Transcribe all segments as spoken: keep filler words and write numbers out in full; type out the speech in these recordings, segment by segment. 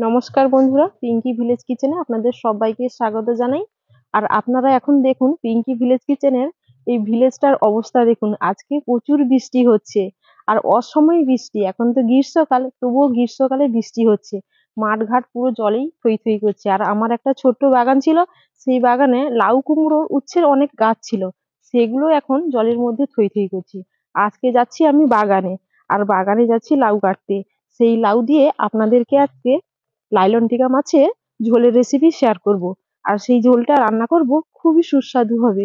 নমস্কার বন্ধুরা, পিঙ্কি ভিলেজ কিচেনে আপনাদের সবাইকে স্বাগত জানাই। আর আপনারা এখন দেখুন পিঙ্কি ভিলেজ কিচেনের এই ভিলেজটার অবস্থা দেখুন। আজকে প্রচুর বৃষ্টি হচ্ছে, আর অসময়ে বৃষ্টি। এখন তো গ্রীষ্মকাল, তবুও গ্রীষ্মকালে বৃষ্টি হচ্ছে। মাঠঘাট পুরো জলেই থই থই করছে। আর আমার একটা ছোট্ট বাগান ছিল, সেই বাগানে লাউ কুমড়োর উচ্ছের অনেক গাছ ছিল, সেগুলো এখন জলের মধ্যে থই থই করছে। আজকে যাচ্ছি আমি বাগানে, আর বাগানে যাচ্ছি লাউ কাটতে। সেই লাউ দিয়ে আপনাদেরকে আজকে লাইলন টিকা মাছের ঝোলের রেসিপি শেয়ার করব। আর সেই ঝোলটা রান্না করব, খুবই সুস্বাদু হবে।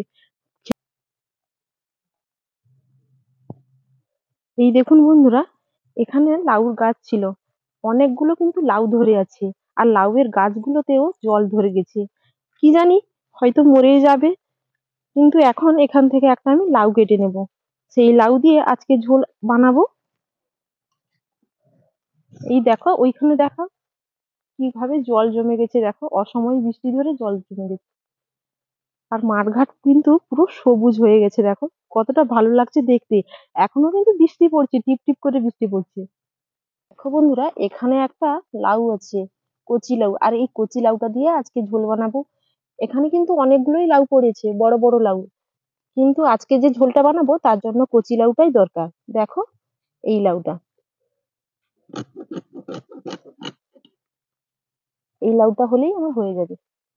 এই দেখুন বন্ধুরা, এখানে লাউর গাছ ছিল, অনেকগুলো কিন্তু লাউ ধরে আছে। আর লাউয়ের গাছগুলোতেও জল ধরে গেছে, কি জানি হয়তো মরে যাবে। কিন্তু এখন এখান থেকে একটা আমি লাউ কেটে নেব, সেই লাউ দিয়ে আজকে ঝোল বানাবো। এই দেখো, ওইখানে দেখো কিভাবে জল জমে গেছে, দেখো অসময় বৃষ্টি ধরে জল জমে গেছে। আর মাঠঘাট কিন্তু পুরো সবুজ হয়ে গেছে, দেখো কতটা ভালো লাগছে দেখতে। এখনো কিন্তু বৃষ্টি পড়ছে, টিপ টিপ করে বৃষ্টি পড়ছে। দেখো বন্ধুরা, এখানে একটা লাউ আছে, কচি লাউ। আর এই কচি লাউটা দিয়ে আজকে ঝোল বানাবো। এখানে কিন্তু অনেকগুলোই লাউ পড়েছে, বড় বড় লাউ। কিন্তু আজকে যে ঝোলটা বানাবো তার জন্য কচি লাউটাই দরকার। দেখো, এই লাউটা, এই লাউটা হলেই আমার হয়ে যাবে।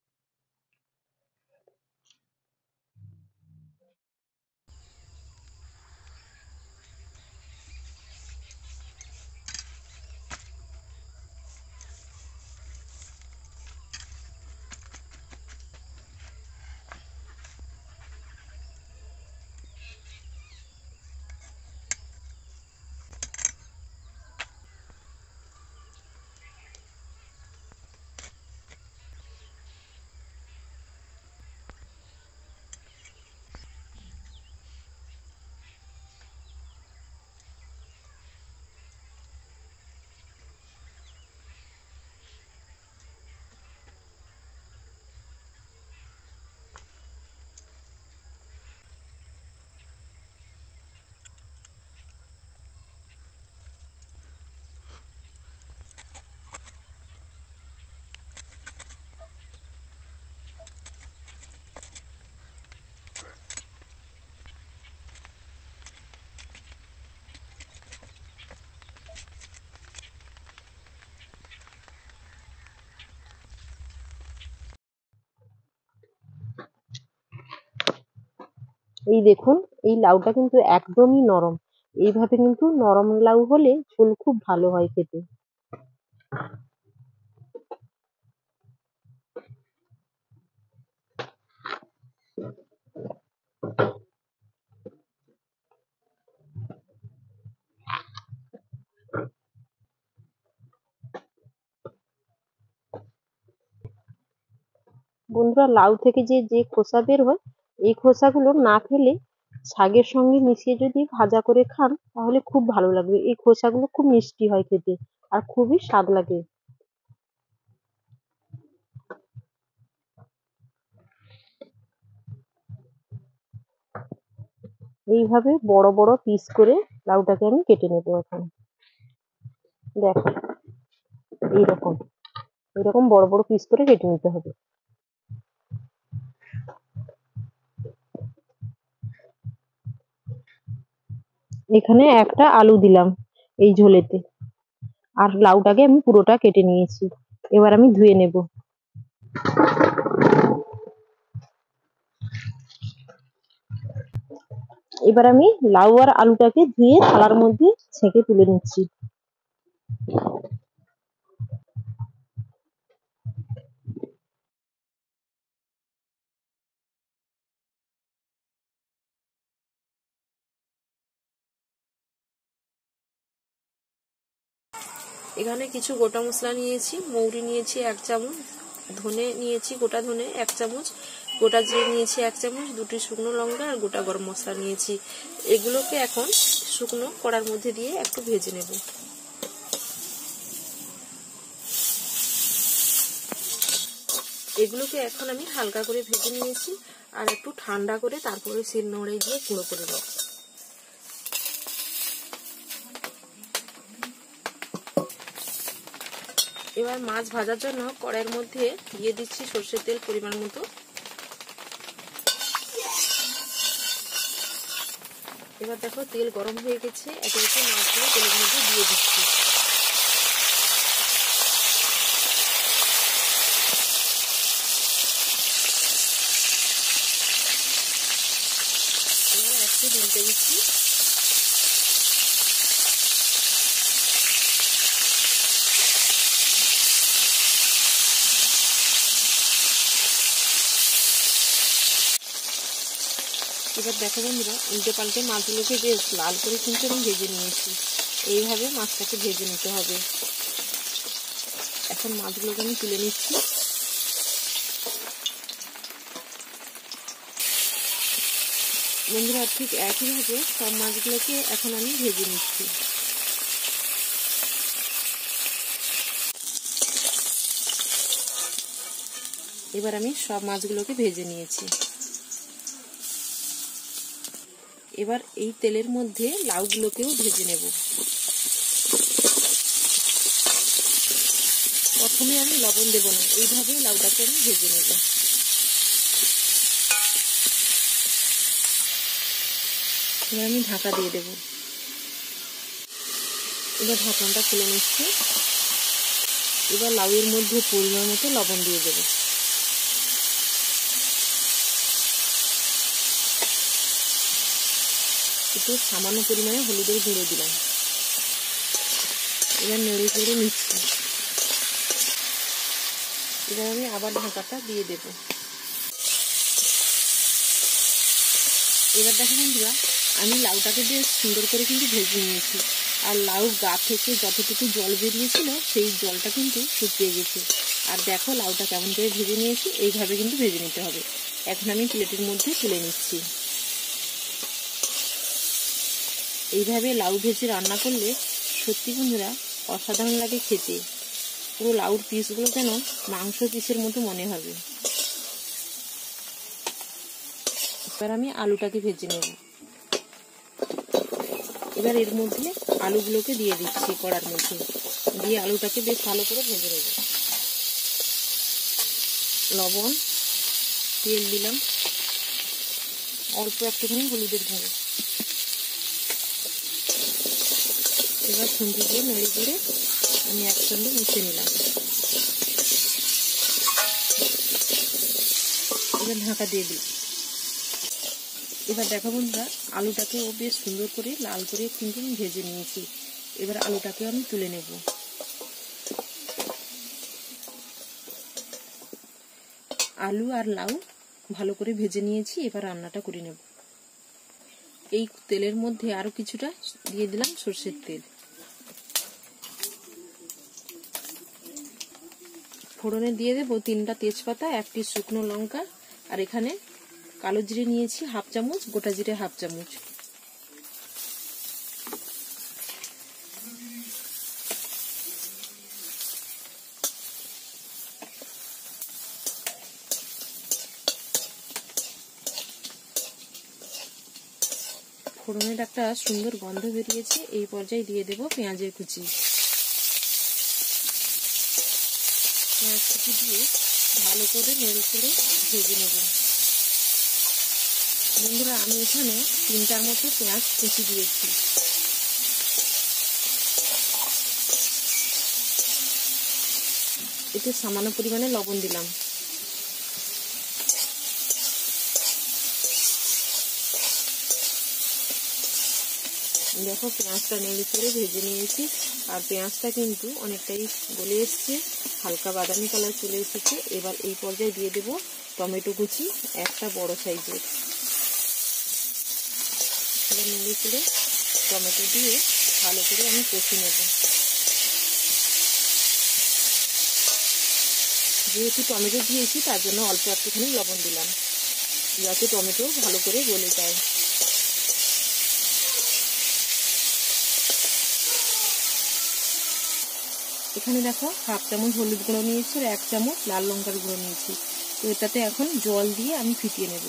এই দেখুন, এই লাউটা কিন্তু একদমই নরম। এইভাবে কিন্তু নরম লাউ হলে ঝোল খুব ভালো হয় খেতে। বন্ধুরা, লাউ থেকে যে যে খোসা বের হয়, এই খোসাগুলো না ফেলে শাকের সঙ্গে মিশিয়ে যদি ভাজা করে খান তাহলে খুব ভালো লাগবে। এই খোসাগুলো খুব মিষ্টি হয় খেতে, আর খুবই স্বাদ লাগে। এইভাবে বড় বড় পিস করে লাউটাকে আমি কেটে নেব এখন। দেখো, এইরকম এরকম বড় বড় পিস করে কেটে নিতে হবে। এখানে একটা আলু দিলাম এই ঝোলেতে। আর লাউটাকে আমি পুরোটা কেটে নিয়েছি, এবার আমি ধুয়ে নেব। এবার আমি লাউ আর আলুটাকে ধুয়ে থালার মধ্যে ছেঁকে তুলে নিচ্ছি। এখানে কিছু গোটা মশলা নিয়েছি, মৌরি নিয়েছি এক চামচ, ধনে নিয়েছি গোটা ধনে এক চামচ, গোটা জিরে নিয়েছি এক চামচ, দুটি শুকনো লঙ্কা আর গোটা গরম মশলা নিয়েছি। এগুলোকে এখন শুকনো কড়ার মধ্যে দিয়ে একটু ভেজে নেব। এগুলোকে এখন আমি হালকা করে ভেজে নিয়েছি, আর একটু ঠান্ডা করে তারপরে শিলনোড়ায় দিয়ে গুঁড়ো করে নেব। এবার মাছ ভাজার জন্য কড়াইয়ের মধ্যে দিয়ে দিচ্ছি সরষের তেল পরিমাণ মতো। এবার দেখো তেল গরম হয়ে গেছে, একে একে মাছগুলো তেলের মধ্যে দিয়ে দিচ্ছি। এবার একটু উল্টে দিচ্ছি। এবার দেখো বন্ধুরা, উল্টে পাল্টে মাছগুলোকে বেশ লাল করে কিন্তু আমি ভেজে নিয়েছি। এইভাবে মাছটাকে ভেজে নিতে হবে। এখন মাছগুলোকে আমি তুলে নিচ্ছি। বন্ধুরা, ঠিক একইভাবে সব মাছগুলোকে এখন আমি ভেজে নিচ্ছি। এবার আমি সব মাছগুলোকে ভেজে নিয়েছি। এবার এই তেলের মধ্যে লাউগুলোকেও ভেজে নেব। প্রথমে আমি লবণ দেব না, এইভাবেই লাউটাকে আমি ভেজে নেব। এবার আমি ঢাকা দিয়ে দেব। এবার ঢাকনাটা খুলে নিচ্ছি। এবার লাউয়ের মধ্যে পরিমাণ মতো লবণ দিয়ে দেব। একটু সামান্য পরিমাণে হলুদের গুঁড়ো দিলাম। এবার নেড়ে চেড়ে নিচ্ছি। এবার আমি আবার ঢাকাটা দিয়ে দেব। এবার দেখো বন্ধুরা, আমি লাউটাকে বেশ সুন্দর করে কিন্তু ভেজে নিয়েছি। আর লাউ গা থেকে যতটুকু জল বেরিয়েছিল সেই জলটা কিন্তু শুকিয়ে গেছে। আর দেখো লাউটা কেমন করে ভেজে নিয়েছি, এইভাবে কিন্তু ভেজে নিতে হবে। এখন আমি প্লেটের মধ্যে তুলে নিচ্ছি। এইভাবে লাউ ভেজে রান্না করলে সত্যি বন্ধুরা অসাধারণ লাগে খেতে। পুরো লাউর পিসগুলো যেন মাংস পিসের মতো মনে হবে। এবার আমি আলুটাকে ভেজে নেব। এবার এর মধ্যে আলুগুলোকে দিয়ে দিচ্ছি কড়ার মধ্যে, দিয়ে আলুটাকে বেশ ভালো করে ভেজে নেব। লবণ, তেল দিলাম, অল্প একটুখানি হলুদের গুঁড়ো। এবার খুন্তি দিয়ে নেড়ে চেড়ে আমি একসঙ্গে মিশিয়ে নিলাম। এবার ঢাকা দিয়ে দিই। এবার দেখো বন্ধুরা, আলুটাকেও বেশ সুন্দর করে লাল করে কিন্তু আমি ভেজে নিয়েছি। এবার আলুটাকে আমি তুলে নেব। আলু আর লাউ ভালো করে ভেজে নিয়েছি। এবার রান্নাটা করে নেব। এই তেলের মধ্যে আরো কিছুটা দিয়ে দিলাম সরষের তেল। ফোড়নে দিয়ে দেবো তিনটা তেজপাতা, একটি শুকনো লঙ্কা, আর এখানে কালো জিরে নিয়েছি হাফ চামচ, গোটা জিরে হাফ চামচ। ফোড়নের একটা সুন্দর গন্ধ বেরিয়েছে। এই পর্যায়ে দিয়ে দেব পেঁয়াজের কুচি। পেঁয়াজ কুচি দিয়ে ভালো করে নেড়ে চেড়ে ভেজে নেব। বন্ধুরা, আমি এখানে তিনটার মতো পেঁয়াজ কুচি দিয়েছি। এতে সামান্য পরিমাণে লবণ দিলাম। দেখো পেঁয়াজটা নেড়ে চেড়ে ভেজে নিয়েছি। আর পেঁয়াজটা কিন্তু অনেকটাই গলে এসছে, হালকা বাদামি কালার চলে এসেছে। এবার এই পর্যায়ে দিয়ে দেব টমেটো কুচি, একটা বড় সাইজের। এবার নেড়ে চেড়ে টমেটো দিয়ে ভালো করে আমি কষে নেব। যেহেতু টমেটো দিয়েছি তার জন্য অল্প একটুখানি লবণ দিলাম, যাতে টমেটো ভালো করে গলে যায়। এখানে দেখো হাফ চামচ হলুদ গুঁড়ো নিয়েছি আর এক চামচ লাল লঙ্কার গুঁড়ো নিয়েছি। তো এটাতে এখন জল দিয়ে আমি ফিটিয়ে নেব।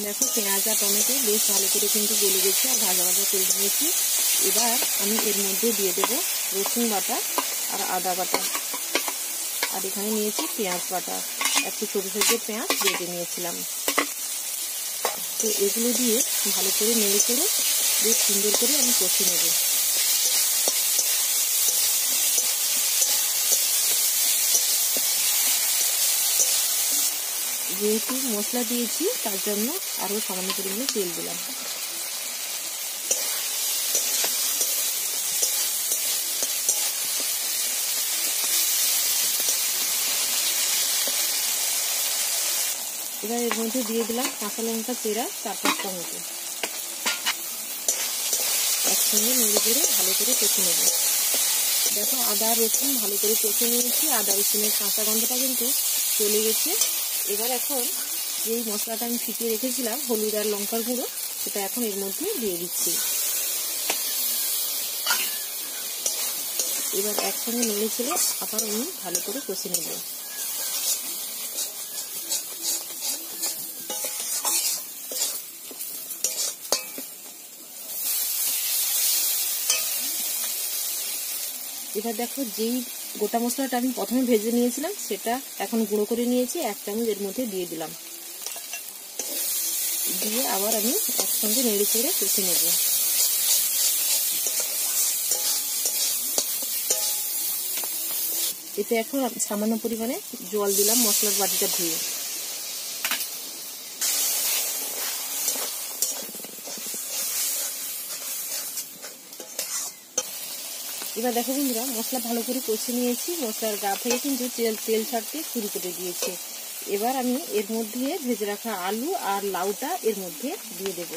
দেখো পেঁয়াজ আর টমেটো বেশ ভালো করে কিন্তু গলে গেছে আর ভাজা ভাজা করে নিয়েছি। এবার আমি এর মধ্যে দিয়ে দেবো রসুন বাটা আর আদা বাটা, আর এখানে নিয়েছি পেঁয়াজ বাটা, একটু ছোটো ছোটো পেঁয়াজ বেটে নিয়েছিলাম। তো এগুলো দিয়ে ভালো করে নেড়ে করে বেশ সুন্দর করে আমি কষে নেব। যেহেতু মশলা দিয়েছি তার জন্য আরও সামান্য পরিমাণে তেল দিলাম। এবার এর মধ্যে দিয়ে দিলাম কাঁচা লঙ্কা চেরা চার পাঁচটা মতো, একসঙ্গে নেড়ে করে ভালো করে কষে নেব। দেখো আদা রসুন ভালো করে কষে নিয়েছি, আদা রসুনের কাঁচা গন্ধটা কিন্তু চলে গেছে। এবার এখন যেই মশলাটা আমি ফিটিয়ে রেখেছিলাম হলুদ আর লঙ্কার গুঁড়ো, সেটা এখন এর মধ্যে দিয়ে দিচ্ছি। এবার একসঙ্গে নেড়ে ছেড়ে আবার আমি ভালো করে কষে নেব। এবার দেখো যেই গোটা মশলাটা আমি প্রথমে ভেজে নিয়েছিলাম সেটা এখন গুঁড়ো করে নিয়েছি, এক চামচ এর মধ্যে দিয়ে দিলাম। দিয়ে আবার আমি একসঙ্গে নেড়ে চেড়ে কষে নেব। এতে এখন সামান্য পরিমাণে জল দিলাম মশলার বাটিটা ধুয়ে। এবার দেখো বন্ধুরা মশলা ভালো করে কষে নিয়েছি, মশলার গা থেকে কিন্তু তেল তেল ছাড়তে শুরু করে দিয়েছে। এবার আমি এর মধ্যে ভেজে রাখা আলু আর লাউটা এর মধ্যে দিয়ে দেব,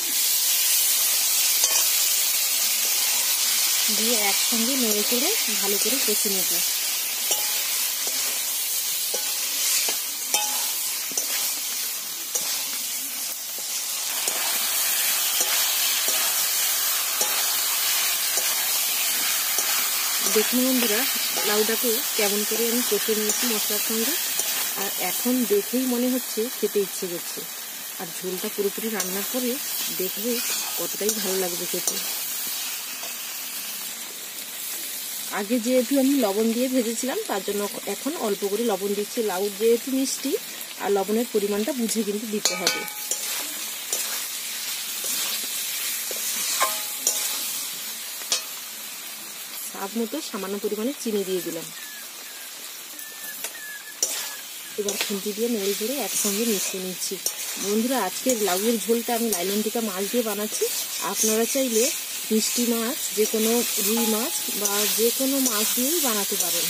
দিয়ে একসঙ্গে নেড়ে চেড়ে ভালো করে কষে নেব। দেখুন বন্ধুরা লাউটাকে কেমন করে আমি কষে নিয়েছি মশলার সঙ্গে, আর এখন দেখেই মনে হচ্ছে খেতে ইচ্ছে করছে। আর ঝোলটা পুরোপুরি রান্নার পরে দেখবে কতটাই ভালো লাগবে খেতে। আগে যেহেতু আমি লবণ দিয়ে ভেজেছিলাম তার জন্য এখন অল্প করে লবণ দিচ্ছি। লাউ যেহেতু মিষ্টি আর লবণের পরিমাণটা বুঝে কিন্তু দিতে হবে। স্বাদ মতো সামান্য পরিমাণে চিনি দিয়ে দিলাম। এবার খুন্তি দিয়ে নেড়ে চেড়ে একসঙ্গে মিশিয়ে নিচ্ছি। বন্ধুরা আজকের লাউয়ের ঝোলটা আমি লাইলন টিকা মাছ দিয়ে বানাচ্ছি। আপনারা চাইলে মিষ্টি মাছ, যে কোনো রুই মাছ বা যে কোনো মাছ দিয়েই বানাতে পারেন।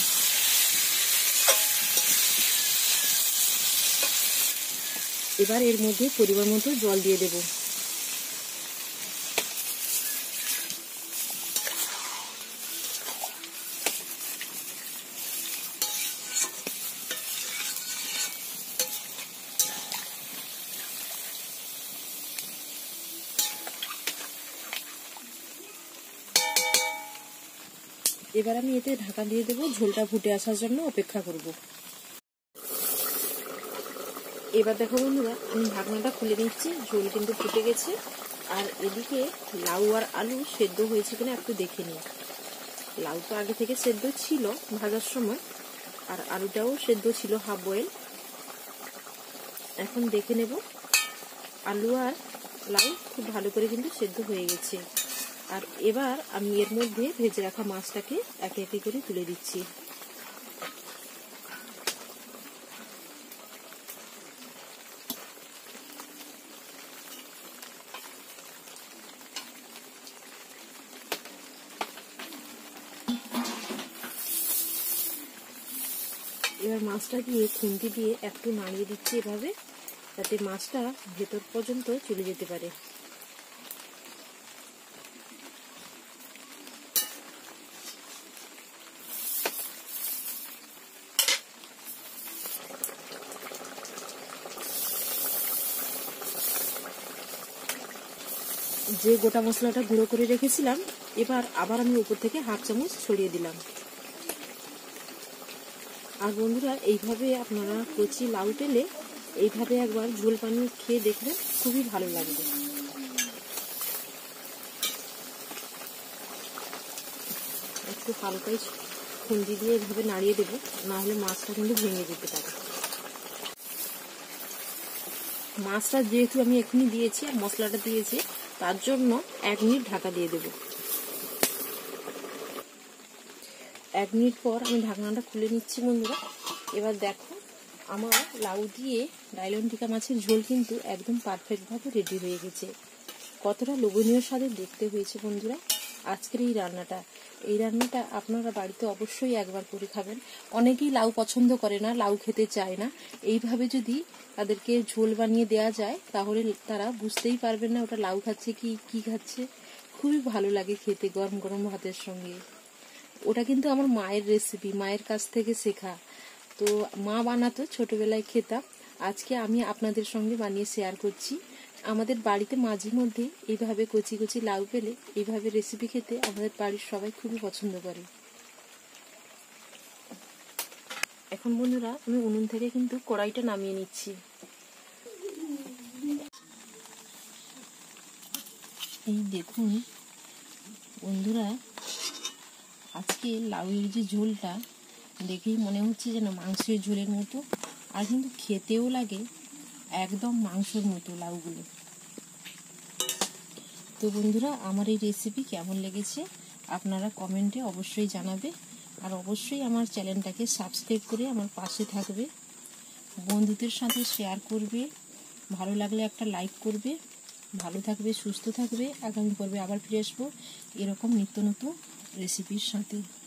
এবার এর মধ্যে পরিমাণ মতো জল দিয়ে দেব। এবার আমি এতে ঢাকা দিয়ে দেবো, ঝোলটা ফুটে আসার জন্য অপেক্ষা করব। এবার দেখো বন্ধুরা আমি ঢাকনাটা খুলে নিচ্ছি, ঝোল কিন্তু ফুটে গেছে। আর এদিকে লাউ আর আলু সেদ্ধ হয়েছে কিনা একটু দেখে নিই। লাউ তো আগে থেকে সেদ্ধ ছিল ভাজার সময়, আর আলুটাও সেদ্ধ ছিল হাফ বয়েল। এখন দেখে নেব আলু আর লাউ খুব ভালো করে কিন্তু সেদ্ধ হয়ে গেছে। আর এবার আমি এর মধ্যে ভেজে রাখা মাছটাকে একে একে করে তুলে দিচ্ছি। এবার মাছটা দিয়ে খুন্তি দিয়ে একটু নাড়িয়ে দিচ্ছি এভাবে, যাতে মাছটা ভেতর পর্যন্ত চলে যেতে পারে। যে গোটা মশলাটা গুঁড়ো করে রেখেছিলাম এবার আবার আমি উপর থেকে হাফ চামচ ছড়িয়ে দিলাম। আর বন্ধুরা এইভাবে আপনারা কচি লাউ পেলে এইভাবে একবার ঝোল বানিয়ে খেয়ে দেখলে খুবই ভালো লাগবে। একটু হালকাই খুন্তি দিয়ে এইভাবে নাড়িয়ে দেবো, না হলে মাছটা কিন্তু ভেঙে যেতে পারে। মাছটা যেহেতু আমি এখনই দিয়েছি আর মশলাটা দিয়েছি, তার জন্য এক মিনিট ঢাকা দিয়ে দেব। এক মিনিট পর আমি ঢাকনাটা খুলে নিচ্ছি বন্ধুরা। এবার দেখো আমার লাউ দিয়ে ডায়লন টিকা মাছের ঝোল কিন্তু একদম পারফেক্টভাবে রেডি হয়ে গেছে। কতটা লোভনীয় স্বাদে দেখতে হয়েছে বন্ধুরা আজকের এই রান্নাটা। এই রান্নাটা আপনারা বাড়িতে অবশ্যই একবার করে খাবেন। অনেকেই লাউ পছন্দ করে না, লাউ খেতে চায় না। এইভাবে যদি তাদেরকে ঝোল বানিয়ে দেওয়া যায় তাহলে তারা বুঝতেই পারবেন না ওটা লাউ খাচ্ছে কি কি খাচ্ছে। খুবই ভালো লাগে খেতে গরম গরম ভাতের সঙ্গে। ওটা কিন্তু আমার মায়ের রেসিপি, মায়ের কাছ থেকে শেখা। তো মা বানাতো, ছোটবেলায় খেতাম। আজকে আমি আপনাদের সঙ্গে বানিয়ে শেয়ার করছি। আমাদের বাড়িতে মাঝে মধ্যে এইভাবে কচি কচি লাউ পেলে এইভাবে রেসিপি খেতে আমাদের বাড়ির সবাই খুবই পছন্দ করে। এখন বন্ধুরা আমি উনুন থেকে কিন্তু কড়াইটা নামিয়ে নিচ্ছি। এই দেখুন বন্ধুরা, আজকে লাউয়ের যে ঝোলটা দেখেই মনে হচ্ছে যেন মাংসের ঝোলের মতো, আর কিন্তু খেতেও লাগে একদম মাংসের মতো লাউগুলো। তো বন্ধুরা আমার এই রেসিপি কেমন লেগেছে আপনারা কমেন্টে অবশ্যই জানাবে, আর অবশ্যই আমার চ্যানেলটাকে সাবস্ক্রাইব করে আমার পাশে থাকবে, বন্ধুদের সাথে শেয়ার করবে, ভালো লাগলে একটা লাইক করবে। ভালো থাকবে, সুস্থ থাকবে। আগামী পর্বে আবার ফিরে আসবো এরকম নিত্য নতুন রেসিপির সাথে।